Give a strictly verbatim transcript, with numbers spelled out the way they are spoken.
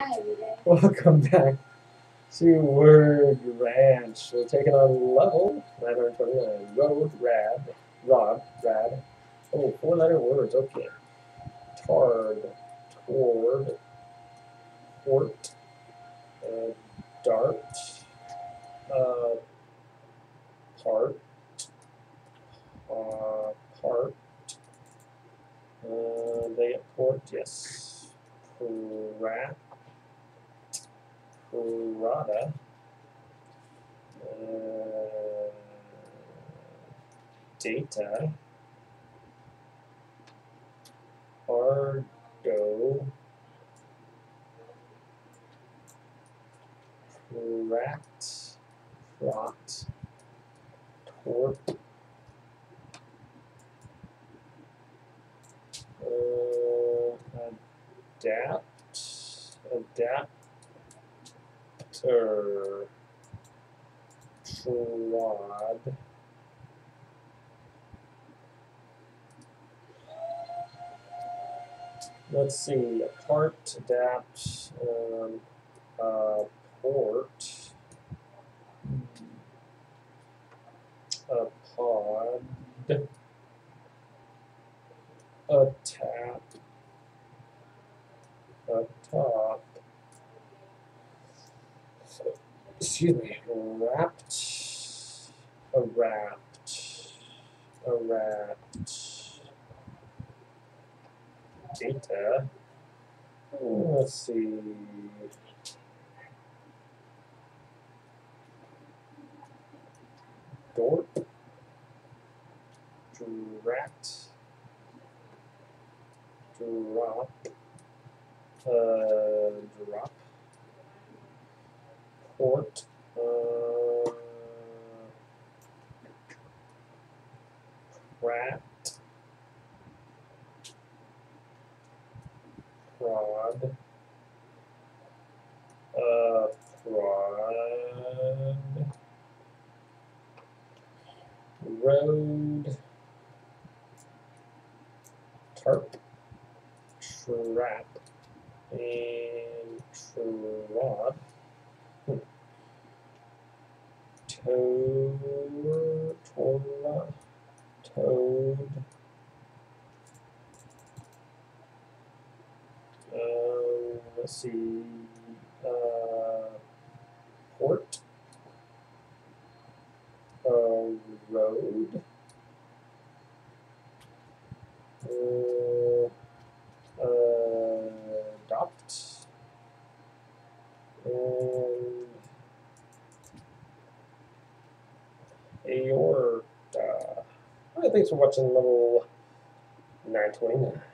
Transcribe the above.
Welcome back to Word Ranch. We're taking on level nine hundred twenty-nine. Road, rad, rod, rad. Oh, four letter words, okay. Tard, toward, port, uh, dart, uh, part, uh, part, uh, they get port, yes. Prat, prada, uh, data, Argo, rat, rot, tort, uh, adapt, adapter, trod, let's see, apart, adapt, um, uh, port, a pod, a tap, a top, excuse me, wrapped, a wrapped, a wrapped, data, let's see, dorp, drat, drop, uh, drop, port, uh, rat, prod, uh, prod, road, tarp, trap, and trod, toad, torla, toad, um, let's see, uh, port, uh, road, uh, uh, adopt, and aorta. Alright, thanks for watching level nine twenty-nine.